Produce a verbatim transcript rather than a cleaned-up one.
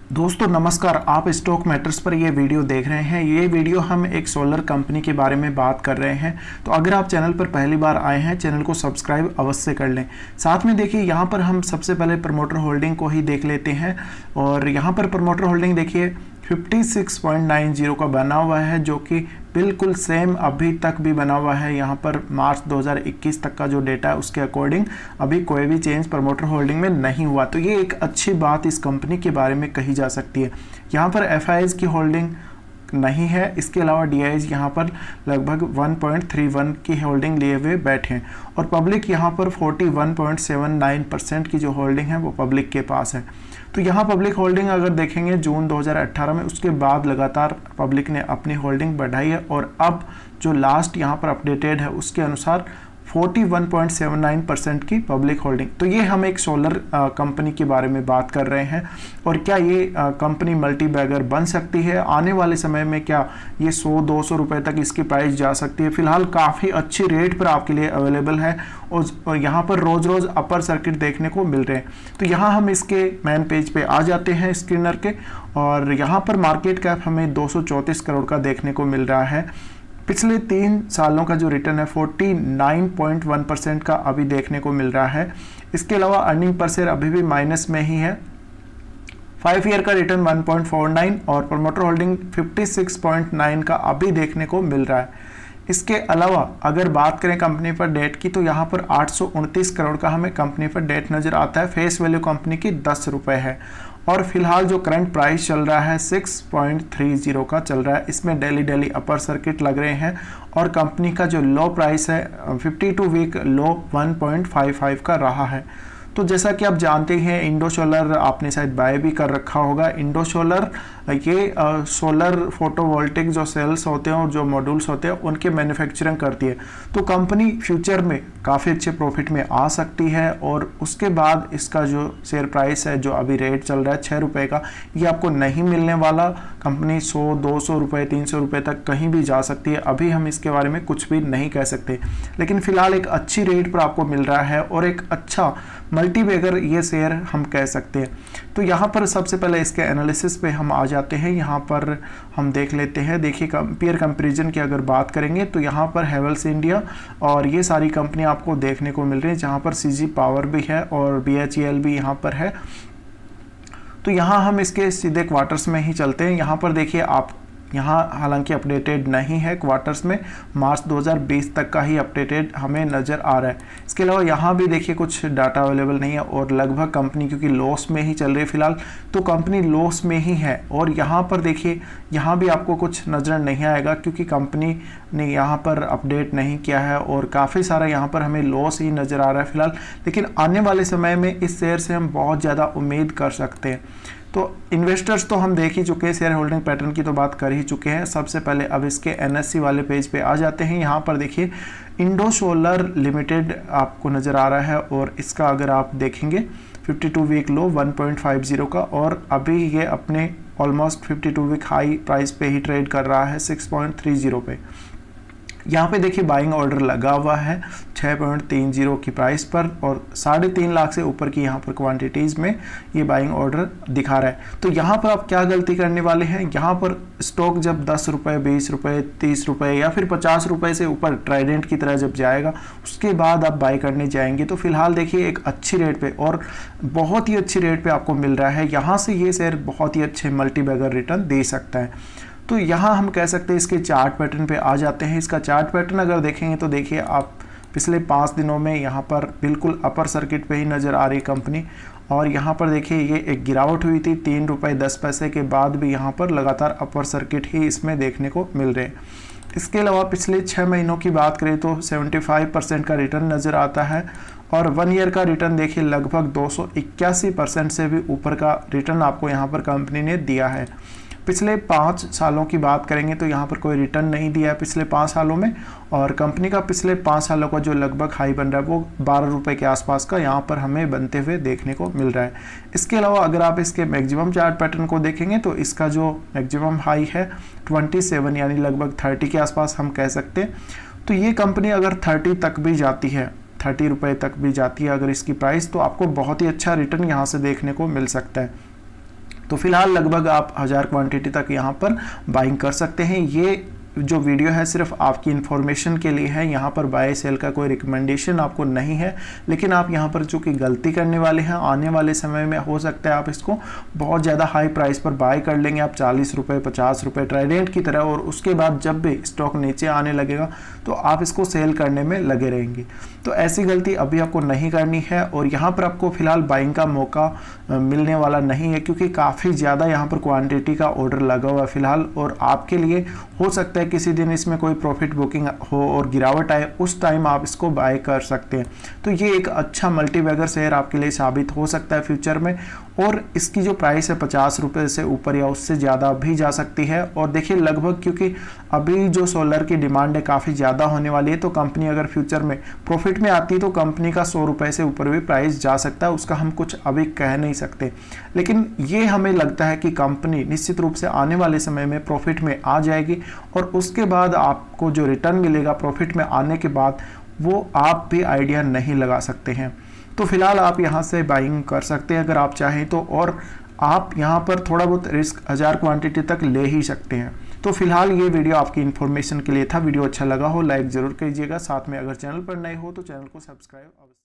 दोस्तों नमस्कार, आप स्टॉक मैटर्स पर ये वीडियो देख रहे हैं। ये वीडियो हम एक सोलर कंपनी के बारे में बात कर रहे हैं। तो अगर आप चैनल पर पहली बार आए हैं, चैनल को सब्सक्राइब अवश्य कर लें। साथ में देखिए यहाँ पर हम सबसे पहले प्रमोटर होल्डिंग को ही देख लेते हैं। और यहाँ पर प्रमोटर होल्डिंग देखिए छप्पन पॉइंट नौ का बना हुआ है, जो कि बिल्कुल सेम अभी तक भी बना हुआ है। यहाँ पर मार्च दो हज़ार इक्कीस तक का जो डेटा है उसके अकॉर्डिंग अभी कोई भी चेंज प्रमोटर होल्डिंग में नहीं हुआ। तो ये एक अच्छी बात इस कंपनी के बारे में कही जा सकती है। यहाँ पर एफ आई आईज़ की होल्डिंग नहीं है। इसके अलावा डी आई आईज़ यहाँ पर लगभग एक पॉइंट तीन एक की होल्डिंग लिए हुए बैठे हैं और पब्लिक यहाँ पर इकतालीस पॉइंट सात नौ परसेंट की जो होल्डिंग है वो पब्लिक के पास है। तो यहाँ पब्लिक होल्डिंग अगर देखेंगे जून दो हज़ार अठारह में, उसके बाद लगातार पब्लिक ने अपनी होल्डिंग बढ़ाई है और अब जो लास्ट यहाँ पर अपडेटेड है उसके अनुसार इकतालीस पॉइंट सात नौ परसेंट की पब्लिक होल्डिंग। तो ये हम एक सोलर कंपनी के बारे में बात कर रहे हैं और क्या ये कंपनी मल्टी बैगर बन सकती है आने वाले समय में? क्या ये सौ दो सौ रुपए तक इसकी प्राइस जा सकती है? फिलहाल काफ़ी अच्छी रेट पर आपके लिए अवेलेबल है और, और यहाँ पर रोज़ रोज़ अपर सर्किट देखने को मिल रहे हैं। तो यहाँ हम इसके मेन पेज पे आ जाते हैं स्क्रीनर के, और यहाँ पर मार्केट कैप हमें दो सौ चौंतीस करोड़ का देखने को मिल रहा है। पिछले तीन सालों का जो रिटर्न है उनचास पॉइंट एक परसेंट का अभी देखने को मिल रहा है। इसके अलावा अर्निंग पर शेयर अभी भी माइनस में ही है। फाइव ईयर का रिटर्न एक पॉइंट चार नौ और प्रमोटर होल्डिंग छप्पन पॉइंट नौ का अभी देखने को मिल रहा है। इसके अलावा अगर बात करें कंपनी पर डेट की, तो यहाँ पर आठ सौ उनतीस करोड़ का हमें कंपनी पर डेट नज़र आता है। फेस वैल्यू कंपनी की दस रुपये है और फिलहाल जो करंट प्राइस चल रहा है छह पॉइंट तीस का चल रहा है। इसमें डेली डेली अपर सर्किट लग रहे हैं और कंपनी का जो लो प्राइस है बावन वीक लो एक पॉइंट पाँच पाँच का रहा है। तो जैसा कि आप जानते हैं, इंडो सोलर आपने शायद बाय भी कर रखा होगा। इंडो सोलर ये आ, सोलर फोटोवोल्टिक जो सेल्स होते हैं और जो मॉड्यूल्स होते हैं उनके मैन्युफैक्चरिंग करती है। तो कंपनी फ्यूचर में काफ़ी अच्छे प्रॉफिट में आ सकती है और उसके बाद इसका जो शेयर प्राइस है, जो अभी रेट चल रहा है छः रुपये का, ये आपको नहीं मिलने वाला। कंपनी सौ दो सौ रुपये तीन सौ रुपये तक कहीं भी जा सकती है। अभी हम इसके बारे में कुछ भी नहीं कह सकते, लेकिन फिलहाल एक अच्छी रेट पर आपको मिल रहा है और एक अच्छा मल्टी बैगर ये शेयर हम कह सकते हैं। तो यहाँ पर सबसे पहले इसके एनालिसिस पे हम आ जाते हैं। यहाँ पर हम देख लेते हैं। देखिए पीयर कंपैरिजन की अगर बात करेंगे तो यहाँ पर हेवल्स इंडिया और ये सारी कंपनी आपको देखने को मिल रही है, जहाँ पर सीजी पावर भी है और बी एच ई एल भी यहाँ पर है। तो यहाँ हम इसके सीधे क्वार्टर्स में ही चलते हैं। यहाँ पर देखिए आप, यहाँ हालांकि अपडेटेड नहीं है क्वार्टर्स में, मार्च दो हज़ार बीस तक का ही अपडेटेड हमें नज़र आ रहा है। इसके अलावा यहाँ भी देखिए कुछ डाटा अवेलेबल नहीं है और लगभग कंपनी क्योंकि लॉस में ही चल रही है फिलहाल, तो कंपनी लॉस में ही है। और यहाँ पर देखिए, यहाँ भी आपको कुछ नज़र नहीं आएगा क्योंकि कंपनी ने यहाँ पर अपडेट नहीं किया है और काफ़ी सारा यहाँ पर हमें लॉस ही नज़र आ रहा है फिलहाल। लेकिन आने वाले समय में इस शेयर से हम बहुत ज़्यादा उम्मीद कर सकते हैं। तो इन्वेस्टर्स तो हम देख ही चुके हैं, शेयर होल्डिंग पैटर्न की तो बात कर ही चुके हैं। सबसे पहले अब इसके एन एस सी वाले पेज पे आ जाते हैं। यहाँ पर देखिए इंडो सोलर लिमिटेड आपको नज़र आ रहा है और इसका अगर आप देखेंगे बावन वीक लो एक पॉइंट पाँच शून्य का, और अभी ये अपने ऑलमोस्ट बावन वीक हाई प्राइस पे ही ट्रेड कर रहा है छह पॉइंट तीस पे। यहाँ पे देखिए बाइंग ऑर्डर लगा हुआ है छह पॉइंट तीन शून्य की प्राइस पर और साढ़े तीन लाख से ऊपर की यहाँ पर क्वांटिटीज़ में ये बाइंग ऑर्डर दिखा रहा है। तो यहाँ पर आप क्या गलती करने वाले हैं, यहाँ पर स्टॉक जब दस रुपये बीस रुपये तीस रुपये या फिर पचास रुपये से ऊपर ट्राइडेंट की तरह जब जाएगा, उसके बाद आप बाई करने जाएंगे। तो फिलहाल देखिए एक अच्छी रेट पे और बहुत ही अच्छी रेट पे आपको मिल रहा है। यहाँ से ये शेयर बहुत ही अच्छे मल्टी बैगर रिटर्न दे सकता है। तो यहाँ हम कह सकते हैं इसके चार्ट पैटर्न पे आ जाते हैं। इसका चार्ट पैटर्न अगर देखेंगे तो देखिए आप, पिछले पाँच दिनों में यहाँ पर बिल्कुल अपर सर्किट पे ही नज़र आ रही कंपनी, और यहाँ पर देखिए ये एक गिरावट हुई थी तीन रुपये दस पैसे के बाद भी यहाँ पर लगातार अपर सर्किट ही इसमें देखने को मिल रहे हैं। इसके अलावा पिछले छः महीनों की बात करें तो पचहत्तर परसेंट का रिटर्न नज़र आता है और वन ईयर का रिटर्न देखिए लगभग दो सौ इक्यासी परसेंट से भी ऊपर का रिटर्न आपको यहाँ पर कंपनी ने दिया है। पिछले पाँच सालों की बात करेंगे तो यहाँ पर कोई रिटर्न नहीं दिया है पिछले पाँच सालों में, और कंपनी का पिछले पाँच सालों का जो लगभग हाई बन रहा है वो बारह रुपये के आसपास का यहाँ पर हमें बनते हुए देखने को मिल रहा है। इसके अलावा अगर आप इसके मैक्सिमम चार्ट पैटर्न को देखेंगे तो इसका जो मैक्सिमम हाई है सत्ताईस यानी लगभग तीस के आसपास हम कह सकते हैं। तो ये कंपनी अगर तीस तक भी जाती है, तीस रुपये तक भी जाती है अगर इसकी प्राइस, तो आपको बहुत ही अच्छा रिटर्न यहाँ से देखने को मिल सकता है। तो फिलहाल लगभग आप हज़ार क्वांटिटी तक यहाँ पर बाइंग कर सकते हैं। ये जो वीडियो है सिर्फ आपकी इन्फॉर्मेशन के लिए है, यहाँ पर बाय सेल का कोई रिकमेंडेशन आपको नहीं है। लेकिन आप यहाँ पर जो कि गलती करने वाले हैं, आने वाले समय में हो सकता है आप इसको बहुत ज़्यादा हाई प्राइस पर बाय कर लेंगे आप चालीस रुपये पचास रुपये ट्राइडेंट की तरह, और उसके बाद जब भी स्टॉक नीचे आने लगेगा तो आप इसको सेल करने में लगे रहेंगे। तो ऐसी गलती अभी आपको नहीं करनी है, और यहाँ पर आपको फिलहाल बाइंग का मौका मिलने वाला नहीं है, क्योंकि काफ़ी ज़्यादा यहाँ पर क्वांटिटी का ऑर्डर लगा हुआ है फिलहाल। और आपके लिए हो सकता है किसी दिन इसमें कोई प्रॉफिट बुकिंग हो और गिरावट आए, उस टाइम आप इसको बाय कर सकते हैं। तो ये एक अच्छा मल्टीबैगर शेयर आपके लिए साबित हो सकता है फ्यूचर में, और इसकी जो प्राइस है पचास रुपये से ऊपर या उससे ज़्यादा भी जा सकती है। और देखिए लगभग, क्योंकि अभी जो सोलर की डिमांड है काफ़ी ज़्यादा होने वाली है, तो कंपनी अगर फ्यूचर में प्रॉफिट में आती है तो कंपनी का सौ रुपये से ऊपर भी प्राइस जा सकता है, उसका हम कुछ अभी कह नहीं सकते। लेकिन ये हमें लगता है कि कंपनी निश्चित रूप से आने वाले समय में प्रॉफिट में आ जाएगी, और उसके बाद आपको जो रिटर्न मिलेगा प्रॉफिट में आने के बाद, वो आप भी आइडिया नहीं लगा सकते हैं। तो फिलहाल आप यहाँ से बाइंग कर सकते हैं अगर आप चाहें तो, और आप यहाँ पर थोड़ा बहुत रिस्क हज़ार क्वांटिटी तक ले ही सकते हैं। तो फिलहाल ये वीडियो आपकी इन्फॉर्मेशन के लिए था। वीडियो अच्छा लगा हो लाइक ज़रूर कीजिएगा, साथ में अगर चैनल पर नए हो तो चैनल को सब्सक्राइब